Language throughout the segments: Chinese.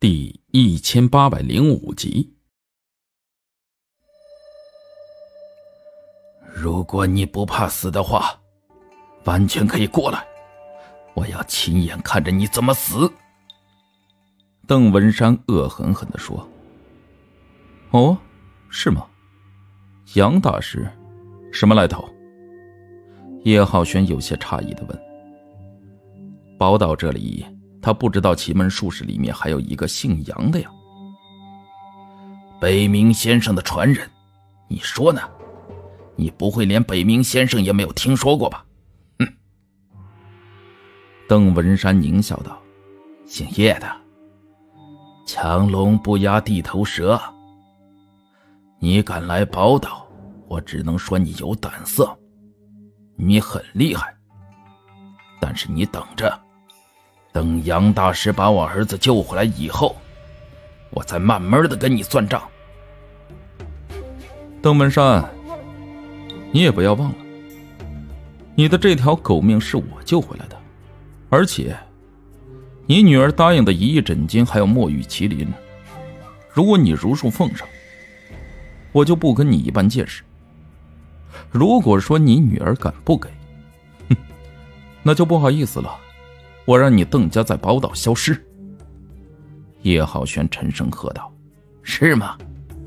第1805集。 如果你不怕死的话，完全可以过来，我要亲眼看着你怎么死。 邓文山恶狠狠地说。哦，是吗？杨大师什么来头？叶浩轩有些诧异地问。宝岛这里他不知道奇门术士里面还有一个姓杨的呀。 北冥先生的传人，你说呢？你不会连北冥先生也没有听说过吧？哼！ 邓文山狞笑道：“ 姓叶的，强龙不压地头蛇。你敢来宝岛，我只能说你有胆色，你很厉害。但是你等着，等杨大师把我儿子救回来以后，我再慢慢的跟你算账。” 邓文山，你也不要忘了，你的这条狗命是我救回来的，而且你女儿答应的1亿诊金还有墨玉麒麟，如果你如数奉上，我就不跟你一般见识。如果说你女儿敢不给，那就不好意思了，我让你邓家在宝岛消失。 叶浩轩沉声喝道：“是吗？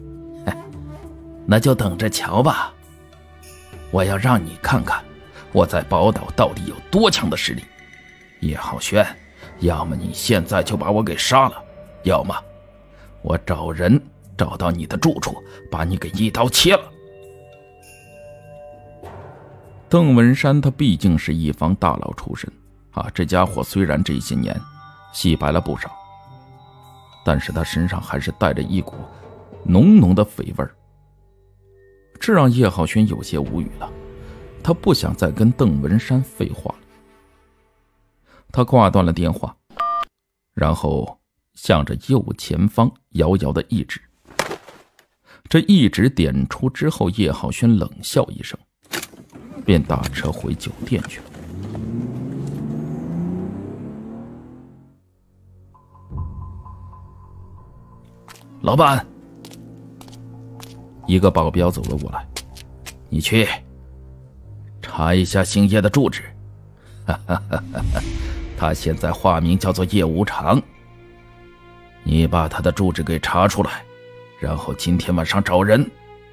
那就等着瞧吧。我要让你看看我在宝岛到底有多强的实力。叶浩轩，要么你现在就把我给杀了，要么我找人找到你的住处，把你给一刀切了。” 邓文山他毕竟是一方大佬出身啊，这家伙虽然这些年洗白了不少，但是他身上还是带着一股浓浓的匪味儿。这让叶浩轩有些无语了，他不想再跟邓文山废话了。他挂断了电话，然后向着右前方遥遥的一指。这一指点出之后，叶浩轩冷笑一声，便打车回酒店去了。 老板，一个保镖走了过来，你去查一下姓叶的住址。他现在化名叫做叶无常，你把他的住址给查出来，然后今天晚上找人。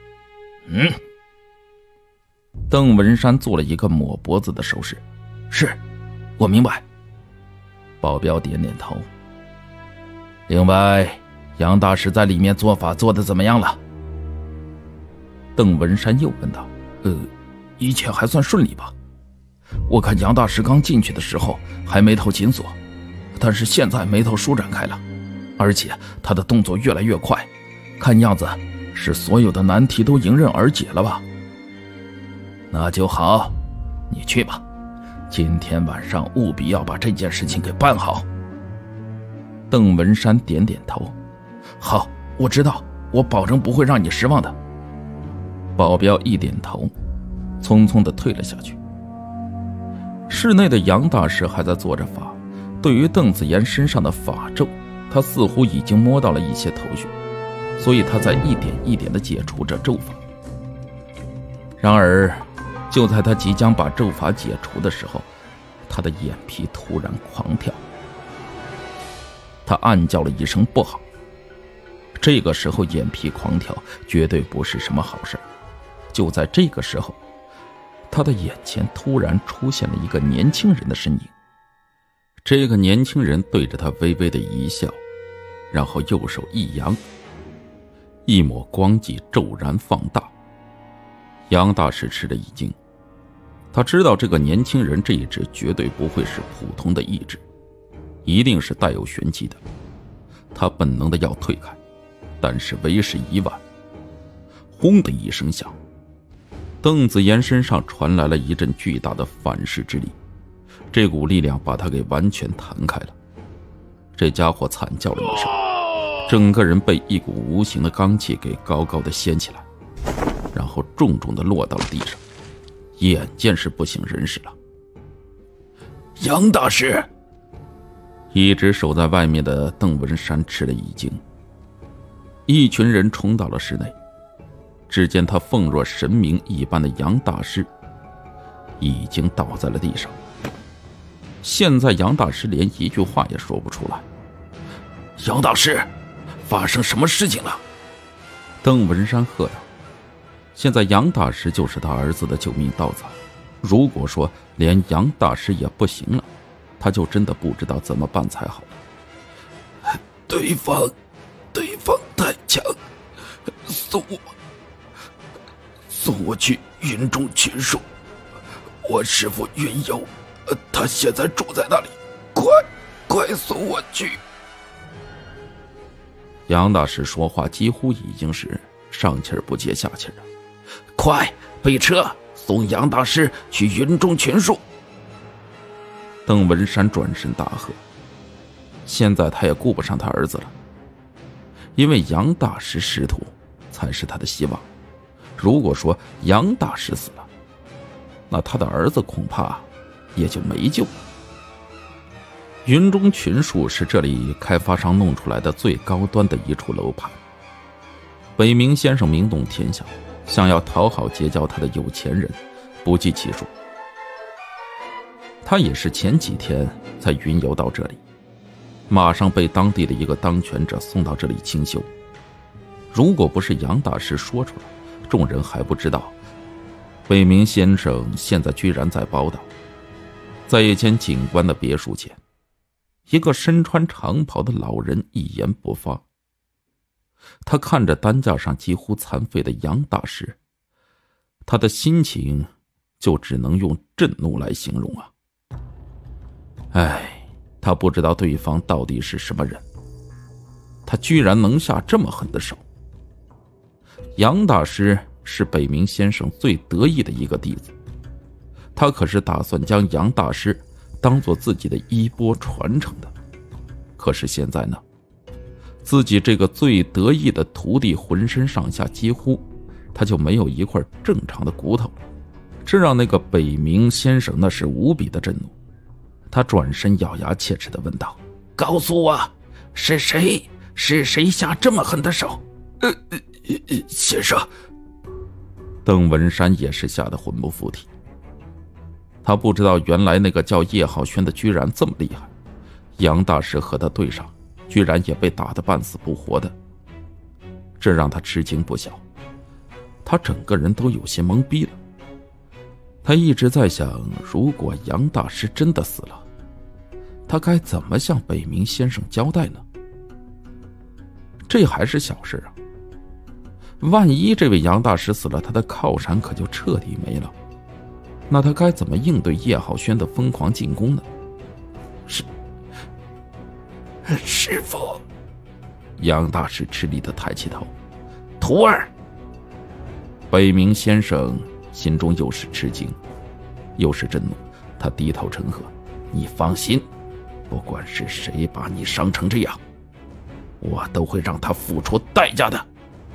邓文山做了一个抹脖子的手势。 是，我明白。 保镖点点头。 另外，杨大师在里面做法做得怎么样了？ 邓文山又问道。 一切还算顺利吧。我看杨大师刚进去的时候还眉头紧锁，但是现在眉头舒展开了，而且他的动作越来越快，看样子是所有的难题都迎刃而解了吧。那就好，你去吧，今天晚上务必要把这件事情给办好。 邓文山点点头。 好，我知道，我保证不会让你失望的。 保镖一点头，匆匆地退了下去。室内的杨大师还在做着法，对于邓子言身上的法咒，他似乎已经摸到了一些头绪，所以他在一点一点地解除着咒法。然而就在他即将把咒法解除的时候，他的眼皮突然狂跳，他暗叫了一声不好。这个时候眼皮狂跳绝对不是什么好事。就在这个时候，他的眼前突然出现了一个年轻人的身影。这个年轻人对着他微微的一笑，然后右手一扬，一抹光迹骤然放大。杨大师吃了一惊，他知道这个年轻人这一指绝对不会是普通的一指，一定是带有玄机的。他本能的要退开，但是为时已晚。轰的一声响，邓子言身上传来了一阵巨大的反噬之力，这股力量把他给完全弹开了。这家伙惨叫了一声，整个人被一股无形的罡气给高高的掀起来，然后重重的落到了地上，眼见是不省人事了。 杨大师， 一直守在外面的邓文山吃了一惊。一群人冲到了室内，只见他奉若神明一般的杨大师已经倒在了地上。现在杨大师连一句话也说不出来。 杨大师，发生什么事情了？ 邓文山喝道。现在杨大师就是他儿子的救命稻草，如果说连杨大师也不行了，他就真的不知道怎么办才好。 对方太强，送我去云中群树，我师父云游，他现在住在那里，快送我去。 杨大师说话几乎已经是上气儿不接下气儿了。 快备车，送杨大师去云中群树。 邓文山转身大喝，现在他也顾不上他儿子了，因为杨大师师徒才是他的希望。如果说杨大师死了，那他的儿子恐怕也就没救了。云中群树是这里开发商弄出来的最高端的一处楼盘。北冥先生名动天下，想要讨好结交他的有钱人不计其数。他也是前几天才云游到这里，马上被当地的一个当权者送到这里清修。如果不是杨大师说出来，众人还不知道北冥先生现在居然在宝岛。在一间景观的别墅前，一个身穿长袍的老人一言不发。他看着担架上几乎残废的杨大师，他的心情就只能用震怒来形容啊！他不知道对方到底是什么人，他居然能下这么狠的手。杨大师是北冥先生最得意的一个弟子，他可是打算将杨大师当做自己的衣钵传承的。可是现在呢，自己这个最得意的徒弟浑身上下几乎他就没有一块正常的骨头了，这让那个北冥先生那是无比的震怒。他转身咬牙切齿地问道： 告诉我，是谁下这么狠的手？先生。 邓文山也是吓得魂不附体。他不知道原来那个叫叶浩轩的居然这么厉害，杨大师和他对上，居然也被打得半死不活的，这让他吃惊不小。他整个人都有些懵逼了。他一直在想，如果杨大师真的死了，他该怎么向北冥先生交代呢？这还是小事啊，万一这位杨大师死了，他的靠山可就彻底没了。那他该怎么应对叶浩轩的疯狂进攻呢？ 师父。 杨大师吃力地抬起头。 徒儿。 北冥先生心中又是吃惊又是震怒，他低头承喝：你放心，不管是谁把你伤成这样，我都会让他付出代价的。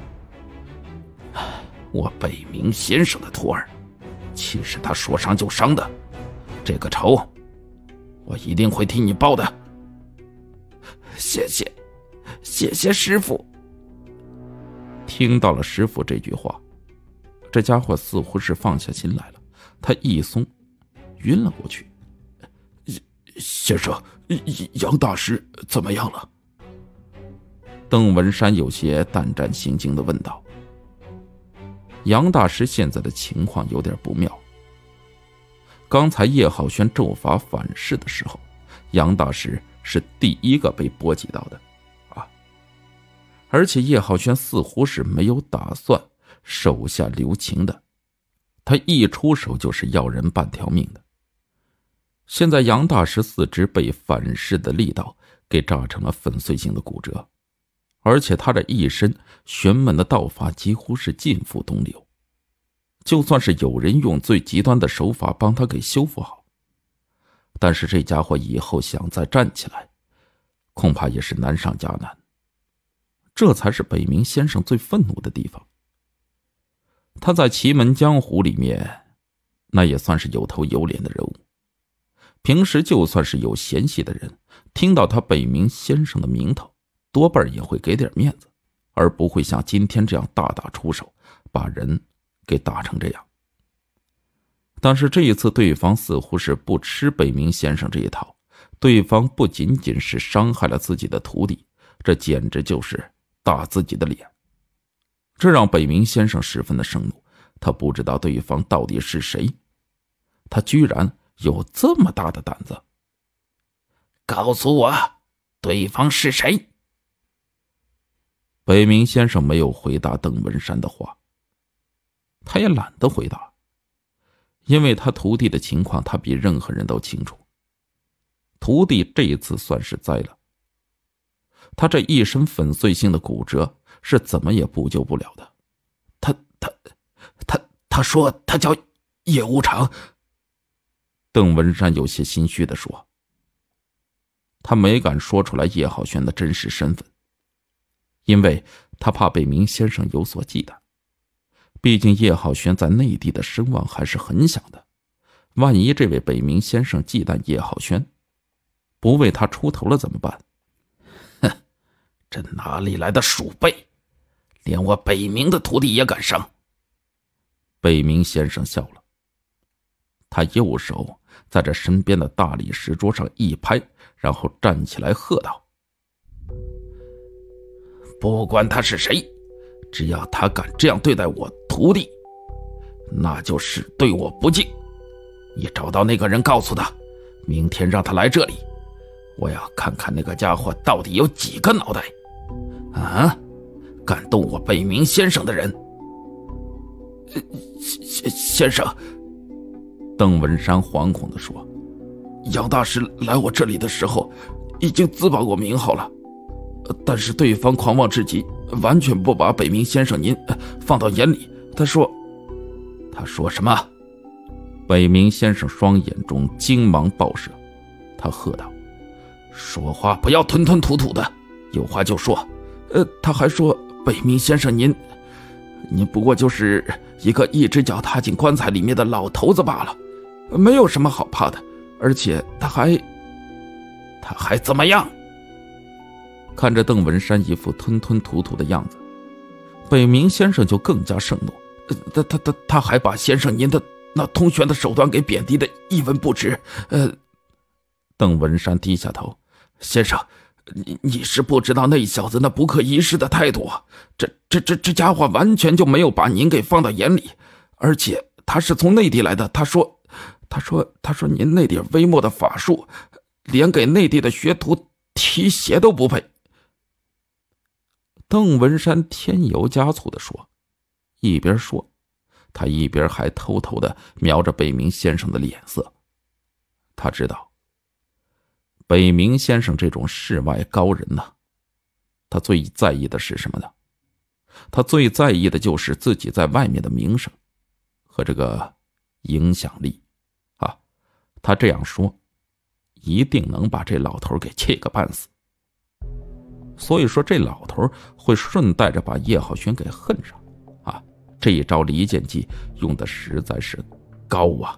我北冥先生的徒儿，岂是他说伤就伤的？这个仇我一定会替你报的。 谢谢师父。 听到了师父这句话，这家伙似乎是放下心来了，他一松晕了过去。 先生，杨大师怎么样了？ 邓文山有些胆战心惊地问道。杨大师现在的情况有点不妙。刚才叶浩轩咒法反噬的时候，杨大师是第一个被波及到的啊！而且叶浩轩似乎是没有打算手下留情的，他一出手就是要人半条命的。现在杨大师四肢被反噬的力道给炸成了粉碎性的骨折，而且他这一身玄门的道法几乎是尽付东流，就算是有人用最极端的手法帮他给修复好，但是这家伙以后想再站起来，恐怕也是难上加难。这才是北冥先生最愤怒的地方。他在奇门江湖里面，那也算是有头有脸的人物， 平时就算是有嫌隙的人，听到他北冥先生的名头，多半也会给点面子，而不会像今天这样大打出手，把人给打成这样。但是这一次对方似乎是不吃北冥先生这一套，对方不仅仅是伤害了自己的徒弟，这简直就是打自己的脸。这让北冥先生十分的生怒，他不知道对方到底是谁，他居然有这么大的胆子。 告诉我，对方是谁？ 北冥先生没有回答邓文山的话，他也懒得回答，因为他徒弟的情况他比任何人都清楚。徒弟这一次算是栽了，他这一身粉碎性的骨折是怎么也补救不了的。 他说他叫叶无常。 邓文山有些心虚地说，他没敢说出来叶浩轩的真实身份，因为他怕北冥先生有所忌惮。毕竟叶浩轩在内地的声望还是很响的，万一这位北冥先生忌惮叶浩轩，不为他出头了怎么办？ 哼，这哪里来的鼠辈，连我北冥的徒弟也敢伤。 北冥先生笑了，他右手在这身边的大理石桌上一拍，然后站起来喝道： 不管他是谁，只要他敢这样对待我徒弟，那就是对我不敬。你找到那个人，告诉他，明天让他来这里，我要看看那个家伙到底有几个脑袋。啊，敢动我北冥先生的人。先生， 邓文山惶恐地说， 杨大师来我这里的时候已经自报过名号了，但是对方狂妄至极，完全不把北冥先生您放到眼里。他说什么？ 北冥先生双眼中精芒爆射，他喝道： 说话不要吞吞吐吐的，有话就说。他还说北冥先生您不过就是一个一只脚踏进棺材里面的老头子罢了，没有什么好怕的，而且他还怎么样？ 看着邓文山一副吞吞吐吐的样子，北冥先生就更加盛怒。 他还把先生您的那通玄的手段给贬低的一文不值。 邓文山低下头， 先生，你是不知道那小子那不可一世的态度啊！这家伙完全就没有把您给放到眼里，而且他是从内地来的。他说您那点微末的法术，连给内地的学徒提鞋都不配。 邓文山添油加醋地说，一边说，他一边还偷偷地瞄着北冥先生的脸色。他知道北冥先生这种世外高人呢，他最在意的是什么呢？他最在意的就是自己在外面的名声和这个影响力啊！他这样说，一定能把这老头给气个半死。所以说，这老头会顺带着把叶浩轩给恨上啊！这一招离间计用的实在是高啊！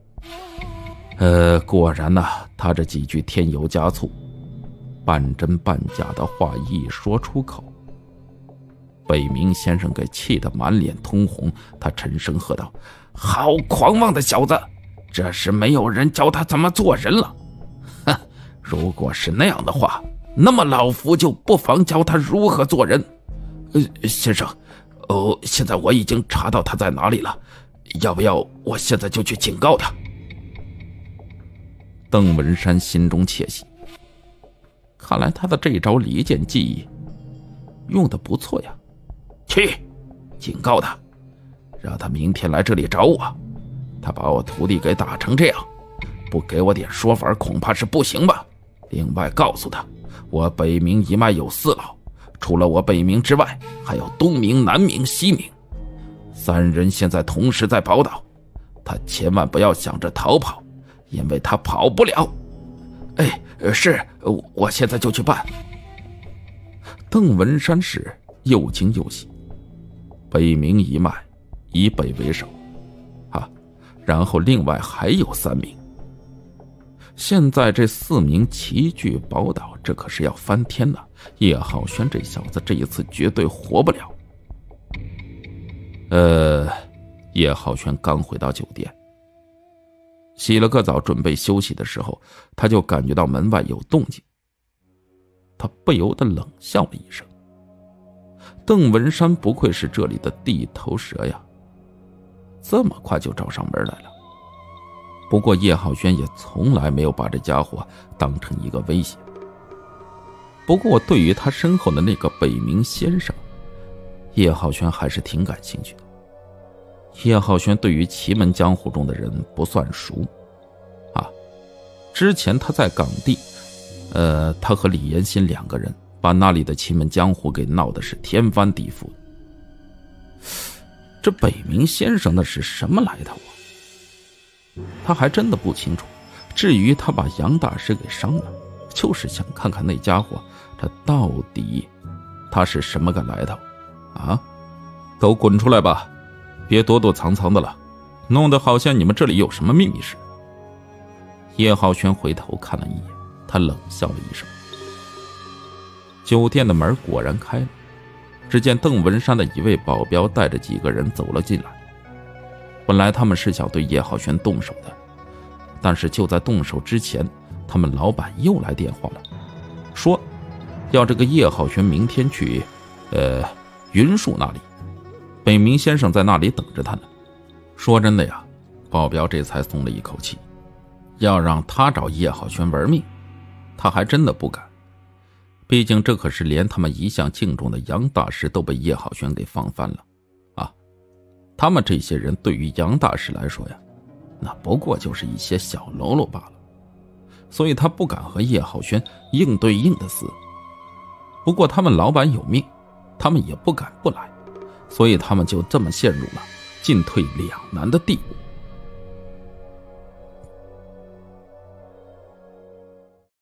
果然呢，他这几句添油加醋、半真半假的话一说出口，北冥先生给气得满脸通红，他沉声喝道： 好狂妄的小子，这是没有人教他怎么做人了。哼，如果是那样的话，那么老夫就不妨教他如何做人。先生，现在我已经查到他在哪里了，要不要我现在就去警告他？ 邓文山心中窃喜，看来他的这招离间计用得不错呀。 去，警告他，让他明天来这里找我。他把我徒弟给打成这样，不给我点说法恐怕是不行吧。另外告诉他，我北冥一脉有4老，除了我北冥之外，还有东冥、南冥、西冥，3人现在同时在宝岛，他千万不要想着逃跑，因为他跑不了。是，我现在就去办。 邓文山是又惊又喜，北冥一脉以北为首啊，然后另外还有3名， 现在这4名齐聚宝岛，这可是要翻天了。叶浩轩这小子这一次绝对活不了。叶浩轩刚回到酒店，洗了个澡准备休息的时候，他就感觉到门外有动静。他不由得冷笑了一声。邓文山不愧是这里的地头蛇呀，这么快就找上门来了。不过叶浩轩也从来没有把这家伙当成一个威胁。不过对于他身后的那个北冥先生，叶浩轩还是挺感兴趣的。叶浩轩对于奇门江湖中的人不算熟啊，之前他在港地他和李延新2个人把那里的奇门江湖给闹得是天翻地覆。这北冥先生那是什么来头啊？他还真的不清楚。至于他把杨大师给伤了，就是想看看那家伙这到底他是什么个来头啊！都滚出来吧，别躲躲藏藏的了，弄得好像你们这里有什么秘密似的。叶浩轩回头看了一眼，他冷笑了一声。酒店的门果然开了，只见邓文山的一位保镖带着几个人走了进来。本来他们是想对叶浩轩动手的，但是就在动手之前，他们老板又来电话了，说要这个叶浩轩明天去云树那里，北冥先生在那里等着他呢。说真的呀，保镖这才松了一口气，要让他找叶浩轩玩命，他还真的不敢。毕竟这可是连他们一向敬重的杨大师都被叶浩轩给放翻了啊！他们这些人对于杨大师来说呀，那不过就是一些小喽啰罢了，所以他不敢和叶浩轩硬对硬的死。不过他们老板有命，他们也不敢不来，所以他们就这么陷入了进退两难的地步。